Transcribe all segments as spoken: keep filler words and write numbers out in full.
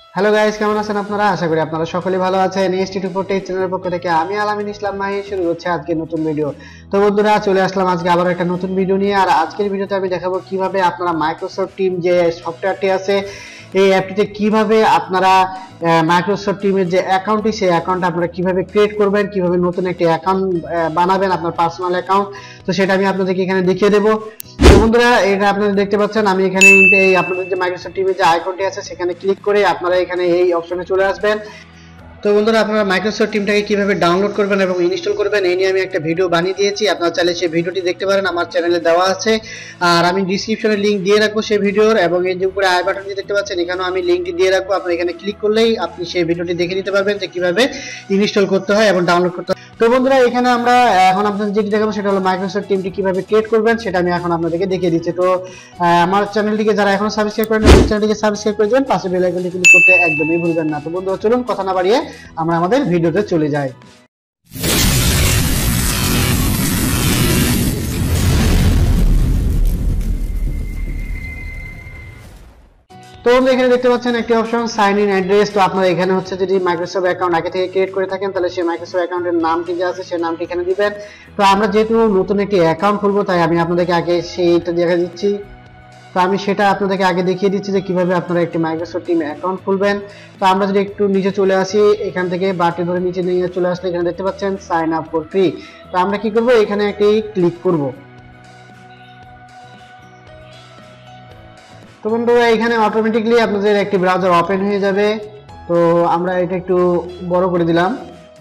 Hello guys, কেমন আছেন আপনারা? আশা করি আপনারা সকলেই ভালো আছেন। এসটি টু ফোর টেক চ্যানেলের পক্ষ থেকে আমি আলামিন ইসলাম মাহি শুরু হচ্ছে আজকে নতুন ভিডিও। তো বন্ধুরা, চলে আসলাম আজকে আবার একটা নতুন ভিডিও নিয়ে। আর আজকের ভিডিওতে আমি দেখাবো কিভাবে আপনারা মাইক্রোসফট টিম যে সফটওয়্যারটি আছে এই অ্যাপটিতে কিভাবে আপনারা মাইক্রোসফট টিমের যে অ্যাকাউন্টটি সেই অ্যাকাউন্ট আপনারা কিভাবে ক্রিয়েট করবেন, কিভাবে নতুন একটি অ্যাকাউন্ট বানাবেন আপনার পার্সোনাল অ্যাকাউন্ট। তো সেটা আমি আপনাদেরকে এখানে দেখিয়ে দেবো। তো বন্ধুরা, এটা আপনারা দেখতে পাচ্ছেন আমি এখানে এই আপনাদের যে মাইক্রোসফট টিভির যে আইকনটি আছে সেখানে ক্লিক করে আপনারা এখানে এই অপশনে চলে আসবেন। তো বন্ধুরা, আপনারা মাইক্রোসফট টিমটাকে কিভাবে ডাউনলোড করবেন এবং ইনস্টল করবেন এই নিয়ে আমি একটা ভিডিও বানিয়ে দিয়েছি। আপনারা চাইলে সেই ভিডিওটি দেখতে পারেন, আমার চ্যানেলে দেওয়া আছে। আর আমি ডিসক্রিপশনে লিংক দিয়ে রাখবো সেই ভিডিওর, এবং এই যে উপরে আই বাটনটি দেখতে পাচ্ছেন এখানেও আমি লিংকটি দিয়ে রাখবো। আপনি এখানে ক্লিক করলেই আপনি সেই ভিডিওটি দেখে নিতে পারবেন যে কিভাবে ইনস্টল করতে হয় এবং ডাউনলোড করতে হয়। তো বন্ধুরা, এখানে আমরা এখন আপনাদের যেটি দেখাবো সেটা হলো মাইক্রোসফট টিমটি কিভাবে ক্রিয়েট করবেন সেটা আমি এখন আপনাদেরকে দেখিয়ে দিচ্ছি। তো আমার চ্যানেলটিকে যারা এখনো সাবস্ক্রাইব করেন আমার চ্যানেলটিকে সাবস্ক্রাইব করে দেবেন, পাশে বেল আইকনটি ক্লিক করতে একদমই ভুলবেন না। তো বন্ধুরা, চলুন কথা না বাড়িয়ে আমরা আমাদের ভিডিওতে চলে যাই। তো বন্ধুরা, এখানে দেখতে পাচ্ছেন একটি অপশন সাইন ইন অ্যাড্রেস। তো আপনারা এখানে হচ্ছে যদি মাইক্রোসফট অ্যাকাউন্ট আগে থেকে ক্রিয়েট করে থাকেন তাহলে সেই মাইক্রোসফট অ্যাকাউন্টের নামটি যে আছে সেই নামটি এখানে দিবেন। তো আমরা যেহেতু নতুন একটি অ্যাকাউন্ট খুলবো তাই আমি আপনাদেরকে আগে সেইটা দেখা দিচ্ছি। তো আমি সেটা আপনাদেরকে আগে দেখিয়ে দিচ্ছি যে কিভাবে আপনারা একটি মাইক্রোসফট টিম অ্যাকাউন্ট খুলবেন। তো আমরা যদি একটু নিচে চলে আসি, এখান থেকে বাটন ধরে নিচে নিয়ে চলে আসলে এখানে দেখতে পাচ্ছেন সাইন আপ ফর ফ্রি। তো আমরা কি করব, এখানে একটি ক্লিক করব। তো বন্ধুরা, এখানে অটোমেটিকলি আপনাদের একটি ব্রাউজার ওপেন হয়ে যাবে। তো আমরা এটা একটু বড় করে দিলাম।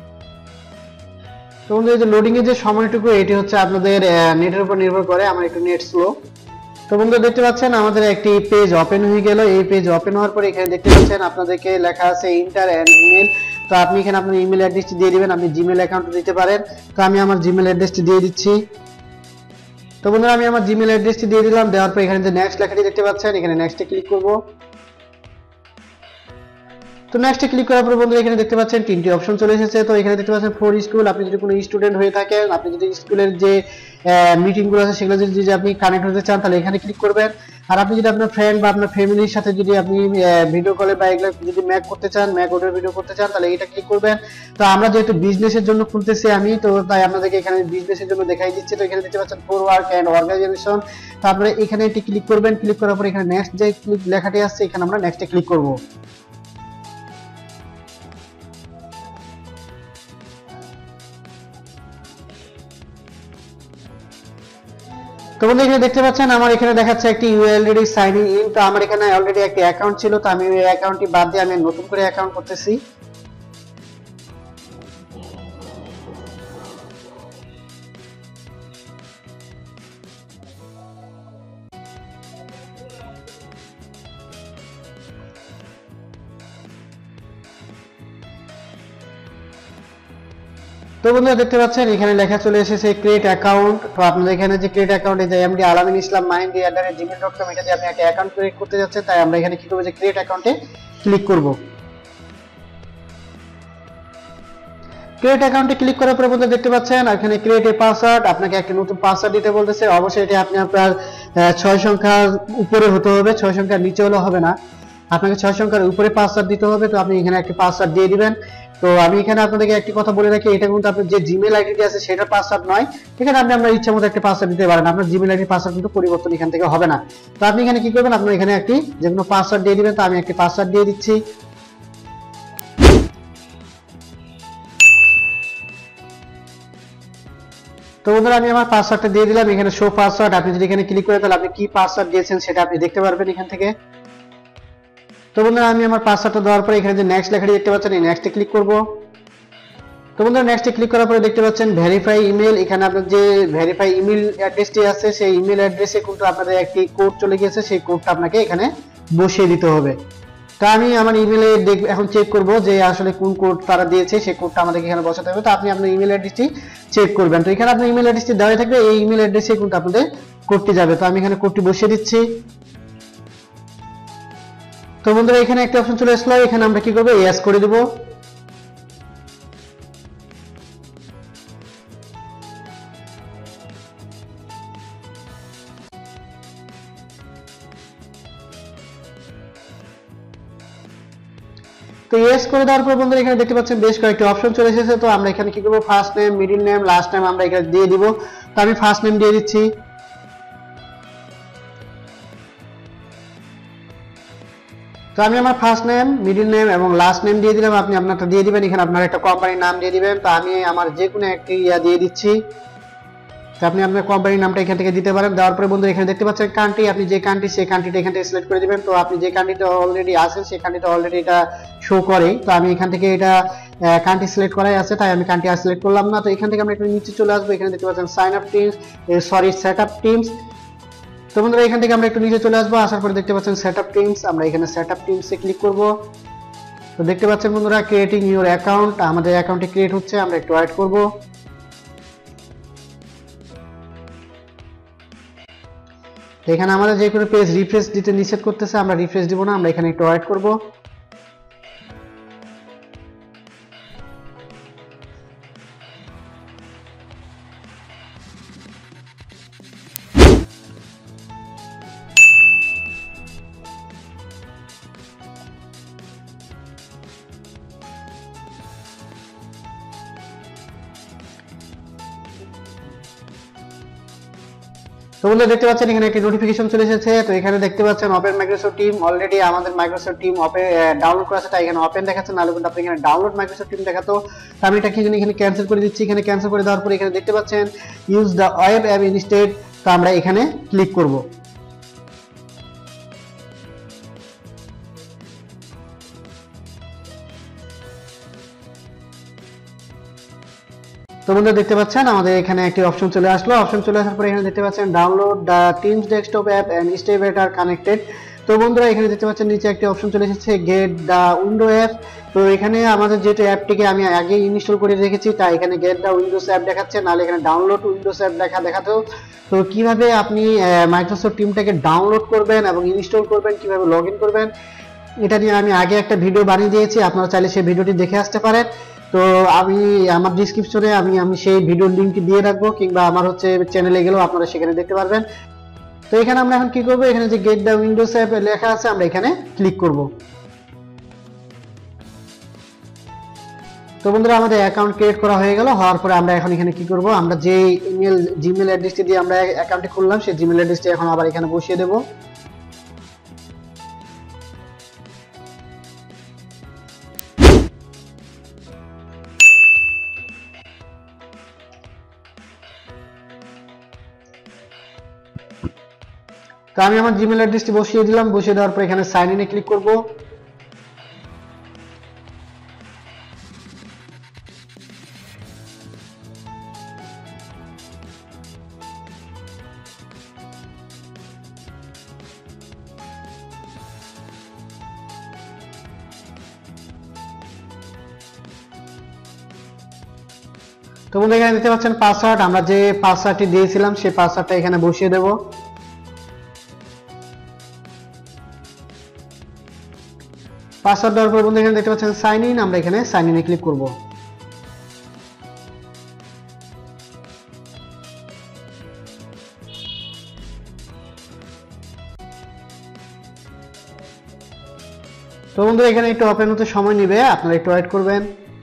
তো বন্ধু, এই যে লোডিং এর যে সময়টুকু এটি হচ্ছে আপনাদের নেটের উপর নির্ভর করে, আমার একটু নেট স্লো। তো বন্ধু, দেখতে পাচ্ছেন আমাদের একটি পেজ ওপেন হয়ে গেল। এই পেজ ওপেন হওয়ার পরে এখানে দেখতে পাচ্ছেন আপনাদেরকে লেখা আছে ইন্টার অ্যান্ড ইমেল। তো আপনি এখানে আপনার ইমেল অ্যাড্রেসটি দিয়ে দিবেন, আপনি জিমেল অ্যাকাউন্ট দিতে পারেন। তো আমি আমার জিমেল অ্যাড্রেসটি দিয়ে দিচ্ছি। তো বন্ধুরা, আমি আমার জিমেল অ্যাড্রেসটি দিয়ে দিলাম। দেওয়ার পর এখানে যে নেক্সট লেখাটি দেখতে পাচ্ছেন এখানে নেক্সটে ক্লিক করব। তো নেক্সটে ক্লিক করার পর বন্ধুরা এখানে দেখতে পাচ্ছেন তিনটি অপশন চলে এসেছে। তো এখানে দেখতে পাচ্ছেন ফর স্কুল, আপনি যদি কোনো স্টুডেন্ট হয়ে থাকেন, আপনি যদি স্কুলের যে মিটিংগুলো আছে সেগুলো যদি যদি আপনি কানেক্ট হতে চান তাহলে এখানে ক্লিক করবেন। আর আপনি যদি আপনার ফ্রেন্ড বা আপনার ফ্যামিলির সাথে যদি আপনি ভিডিও কলে বা এগুলো যদি ম্যাক করতে চান, ম্যাক অডিও ভিডিও করতে চান তাহলে এটা ক্লিক করবেন। তো আমরা যেহেতু বিজনেসের জন্য খুলতেছি আমি, তো তাই আপনাদেরকে এখানে বিজনেসের জন্য দেখাই দিচ্ছি। তো এখানে দেখতে পাচ্ছেন ফর ওয়ার্ক অ্যান্ড অর্গানাইজেশন। তো আপনারা এখানে একটি ক্লিক করবেন। ক্লিক করার পর এখানে নেক্সট যে ক্লিক লেখাটি আসছে এখানে আমরা নেক্সটে ক্লিক করব। তো বন্ধু, এখানে দেখতে পাচ্ছেন আমার এখানে দেখাচ্ছে একটি ইউ অলরেডি সাইন ইন। তো আমার এখানে অলরেডি একটি অ্যাকাউন্ট ছিল, তো আমি এই অ্যাকাউন্টটি বাদ দিয়ে আমি নতুন করে অ্যাকাউন্ট করতেছি। তো বন্ধুরা, দেখতে পাচ্ছেন এখানে লেখা চলে এসেছে ক্রিয়েট অ্যাকাউন্ট। তো আপনাদের এখানে যে ক্রিয়েট অ্যাকাউন্টে যে MD Alamin Islam Mahindi at the rate Gmail dot com এটা দিয়ে আপনি একটা অ্যাকাউন্ট ক্রিয়েট করতে যাচ্ছেন, তাই আমরা এখানে কি করবো যে ক্রিয়েট অ্যাকাউন্টে ক্লিক করব। ক্রিয়েট অ্যাকাউন্টে ক্লিক করার পরে বন্ধুরা দেখতে পাচ্ছেন এখানে ক্রিয়েট এ পাসওয়ার্ড, আপনাকে একটা নতুন পাসওয়ার্ড দিতে বলতেছে। অবশ্যই এটি আপনি আপনার ছয় সংখ্যার উপরে হতে হবে, ছয় সংখ্যার নিচে হলে হবে না, আপনাকে ছয় সংখ্যার উপরে পাসওয়ার্ড দিতে হবে। তো আপনি এখানে একটি পাসওয়ার্ড দিয়ে দিবেন। তো আমি এখানে আপনাদেরকে একটি কথা বলে রাখি, এটা কিন্তু আপনার যে জিমেল আইডি আছে সেটার পাসওয়ার্ড নয়। এখানে আপনি আপনার ইচ্ছা মতো একটা পাসওয়ার্ড দিতে পারেন, আপনার জিমেল আইডির পাসওয়ার্ড কিন্তু পরিবর্তন এখান থেকে হবে না। তো আপনি এখানে কি করবেন, আপনি এখানে একটি যে কোনো পাসওয়ার্ড দিয়ে দিবেন। তো আমি একটি পাসওয়ার্ড দিয়ে দিচ্ছি। তো বন্ধুরা, আমি আমার পাসওয়ার্ডটা দিয়ে দিলাম। এখানে শো পাসওয়ার্ড, আপনি যদি এখানে ক্লিক করেন তাহলে আপনি কি পাসওয়ার্ড দিয়েছেন সেটা আপনি দেখতে পারবেন এখান থেকে। তো বন্ধুরা, আমি আমার পাসওয়ার্ডটা দেওয়ার পরে এখানে যে নেক্সট লেখাটি দেখতে পাচ্ছেন এই নেক্সটে ক্লিক করব। তো বন্ধুরা, নেক্সটে ক্লিক করার পরে দেখতে পাচ্ছেন ভেরিফাই ইমেল। এখানে আপনার যে ভেরিফাই ইমেল অ্যাড্রেসটি আছে সেই ইমেল অ্যাড্রেসে কিন্তু আপনাদের একটি কোড চলে গিয়েছে, সেই কোডটা আপনাকে এখানে বসিয়ে দিতে হবে। তো আমি আমার ইমেলে দেখ এখন চেক করব যে আসলে কোন কোড তারা দিয়েছে, সেই কোডটা আমাদেরকে এখানে বসাতে হবে। তো আপনি আপনার ইমেল অ্যাড্রেসটি চেক করবেন। তো এখানে আপনার ইমেল অ্যাড্রেসটি দেওয়া থাকবে, এই ইমেল অ্যাড্রেসে কিন্তু আপনাদের কোডটি যাবে। তো আমি এখানে কোডটি বসিয়ে দিচ্ছি। তো বন্ধুরা, এখানে একটা অপশন চলে আসলো, এখানে আমরা কি করবো ইয়েস করে দেব। তো ইয়েস করে দেওয়ার পর বন্ধুরা এখানে দেখতে পাচ্ছেন বেশ কয়েকটি অপশন চলে এসেছে। তো আমরা এখানে কি করব, first name, middle name, last name আমরা এখানে দিয়ে দিব। তো আমি ফার্স্ট নেম দিয়ে দিচ্ছি। তো আমি আমার ফার্স্ট নেম, মিডল নেম এবং লাস্ট নেম দিয়ে দিলাম। আপনি আপনারটা দিয়ে দিবেন, এখানে আপনার একটা কোম্পানির নাম দিয়ে দিবেন। তো আমি আমার যে কোনো একটি ইয়া দিয়ে দিচ্ছি। তো আপনি আপনার কোম্পানির নামটা এখান থেকে দিতে পারেন। দেওয়ার পরে বন্ধুরা এখানে দেখতে পাচ্ছেন কান্ট্রি, আপনি যে কান্ট্রি সেই কান্ট্রিটা এখান থেকে সিলেক্ট করে দিবেন। তো আপনি যে কান্ট্রিতে অলরেডি আছেন সেই কান্ট্রিটা অলরেডি এটা শো করে। তো আমি এখান থেকে এটা কান্ট্রি সিলেক্ট করাই আছে, তাই আমি কান্ট্রি আর সিলেক্ট করলাম না। তো এখান থেকে আমরা একটু নিচে চলে আসবো। এখানে দেখতে পাচ্ছেন sign up Teams, sorry set up Teams. তো বন্ধুরা এখান থেকে আমরা একটু নিচে চলে আসবো। আসার পরে দেখতে পাচ্ছেন সেট আপ টিমস, আমরা এখানে সেট আপ টিমসে ক্লিক করব। তো দেখতে পাচ্ছেন বন্ধুরা ক্রিয়েটিং ইউর অ্যাকাউন্ট, আমাদের অ্যাকাউন্টে ক্রিয়েট হচ্ছে, আমরা একটু ওয়েট করব। এখানে আমাদের যে কোনো পেজ রিফ্রেশ দিতে নিষেধ করতেছে, আমরা রিফ্রেশ দিব না, আমরা এখানে একটু ওয়েট করব। তো বন্ধুরা দেখতে পাচ্ছেন এখানে একটি নোটিফিকেশন চলে এসেছে। তো এখানে দেখতে পাচ্ছেন ওপেন মাইক্রোসফট টিম, অলরেডি আমাদের মাইক্রোসফট টিম ওপেন ডাউনলোড করা আছে, তাই এখানে ওপেন দেখাচ্ছে, নাহলে কিন্তু আপনি এখানে ডাউনলোড মাইক্রোসফট টিম দেখাতো। তো আমি এটা কি জানি এখানে ক্যান্সেল করে দিচ্ছি। এখানে ক্যান্সেল করে দেওয়ার পরে এখানে দেখতে পাচ্ছেন use the web app instead. তো আমরা এখানে ক্লিক করব। তো বন্ধুরা দেখতে পাচ্ছেন আমাদের এখানে একটি অপশন চলে আসলো। অপশন চলে আসার পরে এখানে দেখতে পাচ্ছেন download the Teams desktop app and stay better connected. তো বন্ধুরা এখানে দেখতে পাচ্ছেন নিচে একটি অপশন চলে এসেছে গেট দ্য উইন্ডো অ্যাপ। তো এখানে আমাদের যেহেতু অ্যাপটিকে আমি আগে ইনস্টল করে রেখেছি, তাই এখানে গেট দ্য উইন্ডোজ অ্যাপ দেখাচ্ছে, নাহলে এখানে ডাউনলোড উইন্ডোজ অ্যাপ দেখা দেখাতো। তো কিভাবে আপনি মাইক্রোসফট টিমটাকে ডাউনলোড করবেন এবং ইনস্টল করবেন, কিভাবে লগ ইন করবেন, এটা নিয়ে আমি আগে একটা ভিডিও বানিয়ে দিয়েছি, আপনারা চাইলে সেই ভিডিওটি দেখে আসতে পারেন। তো আমি আমার ডিসক্রিপশনে আমি আমি সেই ভিডিওর লিংকটি দিয়ে রাখবো, কিংবা আমার হচ্ছে চ্যানেলে গেলেও আপনারা সেখানে দেখতে পারবেন। তো এখানে আমরা এখন কি করব, এখানে যে গেট দ্য উইন্ডোজ অ্যাপ লেখা আছে আমরা এখানে ক্লিক করব। তো বন্ধুরা আমাদের অ্যাকাউন্ট ক্রিয়েট করা হয়ে গেল। হওয়ার পরে আমরা এখন এখানে কি করব, আমরা যে ইমেল জিমেল অ্যাড্রেসটি দিয়ে আমরা অ্যাকাউন্টটি খুললাম সেই জিমেল অ্যাড্রেসটি এখন আবার এখানে বসিয়ে দেব। তো আমি আমার জিমেল অ্যাড্রেসটি বসিয়ে দিলাম। বসিয়ে দেওয়ার পর এখানে সাইন ইনে ক্লিক করব। তো বন্ধুরা এখানে দেখতে পাচ্ছেন পাসওয়ার্ড, আমরা যে পাসওয়ার্ডটি দিয়েছিলাম সেই পাসওয়ার্ডটা এখানে বসিয়ে দেব। পাসওয়ার্ড দেওয়ার পর বন্ধুরা এখানে দেখতে পাচ্ছেন সাইন ইন, আমরা এখানে সাইন ইনে ক্লিক করব। তো বন্ধুরা এখানে একটু ওপেন হতে সময় নেবে, আপনারা একটু ওয়েট করবেন।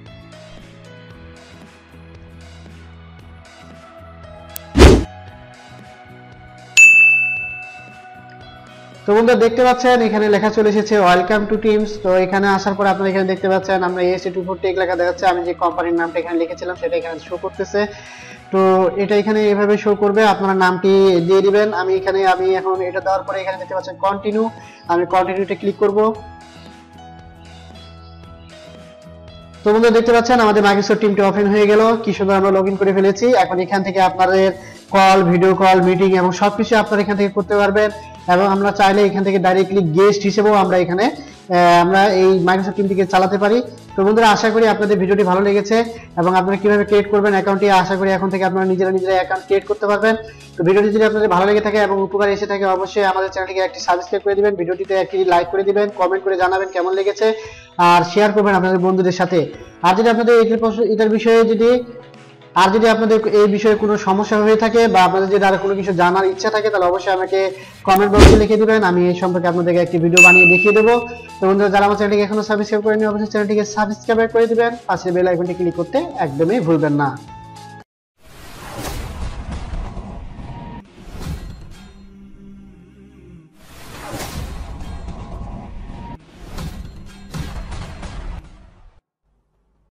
তো বন্ধুরা দেখতে পাচ্ছেন এখানে লেখা চলে এসেছে ওয়েলকাম টু টিমস। তো এখানে আসার পর আপনারা এখানে দেখতে পাচ্ছেন আমরা এসি টু ফোর টেক লেখা দেখাচ্ছে, আমি যে কোম্পানির নামটা এখানে লিখেছিলাম সেটা এখানে শো করতেছে। তো এটা এখানে এভাবে শো করবে, আপনারা নামটি দিয়ে দিবেন। আমি এখানে আমি এখন এটা দেওয়ার পরে এখানে দেখতে পাচ্ছেন কন্টিনিউ, আমি কন্টিনিউতে ক্লিক করব। তো বন্ধুরা দেখতে পাচ্ছেন আমাদের মাইক্রোসফট টিমটি ওপেন হয়ে গেল, কি সুন্দর আমরা লগইন করে ফেলেছি। এখন এখান থেকে আপনাদের কল, ভিডিও কল, মিটিং এবং সবকিছু আপনারা এখান থেকে করতে পারবেন, এবং আমরা চাইলে এখান থেকে ডাইরেক্টলি গেস্ট হিসেবেও আমরা এখানে আমরা এই মাইক্রোসফট টিমটিকে চালাতে পারি। তো বন্ধুরা আশা করি আপনাদের ভিডিওটি ভালো লেগেছে, এবং আপনারা কিভাবে ক্রিয়েট করবেন অ্যাকাউন্টটি আশা করি এখন থেকে আপনারা নিজেরা নিজেরা অ্যাকাউন্ট ক্রিয়েট করতে পারবেন। তো ভিডিওটি যদি আপনাদের ভালো লেগে থাকে এবং উপকার এসে থাকে, অবশ্যই আমাদের চ্যানেলটিকে একটি সাবস্ক্রাইব করে দিবেন, ভিডিওটিতে একটি লাইক করে দিবেন, কমেন্ট করে জানাবেন কেমন লেগেছে, আর শেয়ার করবেন আপনাদের বন্ধুদের সাথে। আর যদি আপনাদের এটার বিষয়ে যদি আর যদি আপনাদের এই বিষয়ে কোনো সমস্যা হয়ে থাকে বা আপনাদের যদি আরো কোনো কিছু জানার ইচ্ছা থাকে তাহলে অবশ্যই আমাকে কমেন্ট বক্সে লিখে দিবেন, আমি এই সম্পর্কে আপনাদেরকে একটি ভিডিও বানিয়ে দেখিয়ে দেবো। তো বন্ধুরা, যারা আমার চ্যানেলটিকে এখনো সাবস্ক্রাইব করেনি অবশ্যই চ্যানেলটিকে সাবস্ক্রাইব করে দিবেন, পাশে বেল আইকনটি ক্লিক করতে একদমই ভুলবেন না।